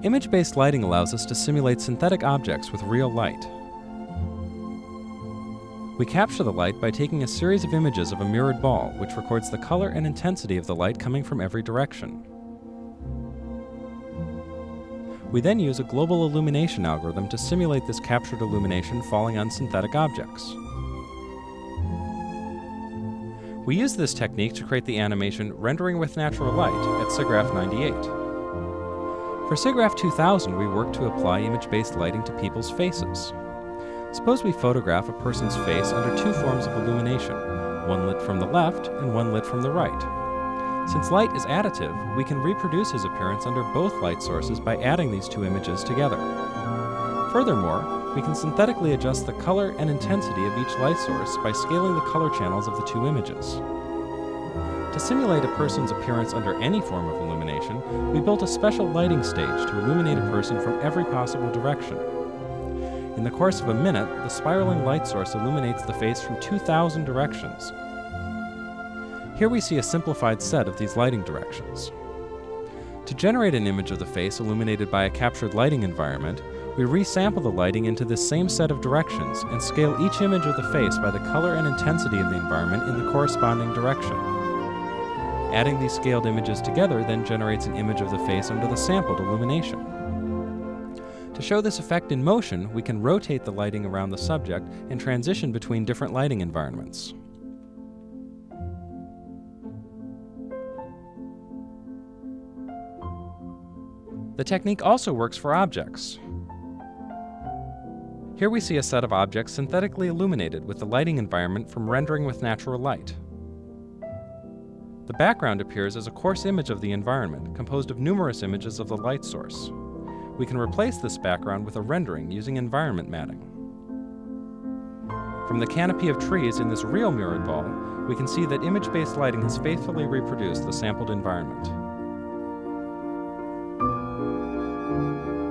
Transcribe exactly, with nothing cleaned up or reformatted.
Image-based lighting allows us to simulate synthetic objects with real light. We capture the light by taking a series of images of a mirrored ball, which records the color and intensity of the light coming from every direction. We then use a global illumination algorithm to simulate this captured illumination falling on synthetic objects. We use this technique to create the animation Rendering with Natural Light at SIGGRAPH ninety-eight. For SIGGRAPH two thousand, we work to apply image-based lighting to people's faces. Suppose we photograph a person's face under two forms of illumination, one lit from the left and one lit from the right. Since light is additive, we can reproduce his appearance under both light sources by adding these two images together. Furthermore, we can synthetically adjust the color and intensity of each light source by scaling the color channels of the two images. To simulate a person's appearance under any form of illumination, we built a special lighting stage to illuminate a person from every possible direction. In the course of a minute, the spiraling light source illuminates the face from two thousand directions. Here we see a simplified set of these lighting directions. To generate an image of the face illuminated by a captured lighting environment, we resample the lighting into this same set of directions and scale each image of the face by the color and intensity of the environment in the corresponding direction. Adding these scaled images together then generates an image of the face under the sampled illumination. To show this effect in motion, we can rotate the lighting around the subject and transition between different lighting environments. The technique also works for objects. Here we see a set of objects synthetically illuminated with the lighting environment from Rendering with Natural Light. The background appears as a coarse image of the environment, composed of numerous images of the light source. We can replace this background with a rendering using environment matting. From the canopy of trees in this real mirrored ball, we can see that image-based lighting has faithfully reproduced the sampled environment.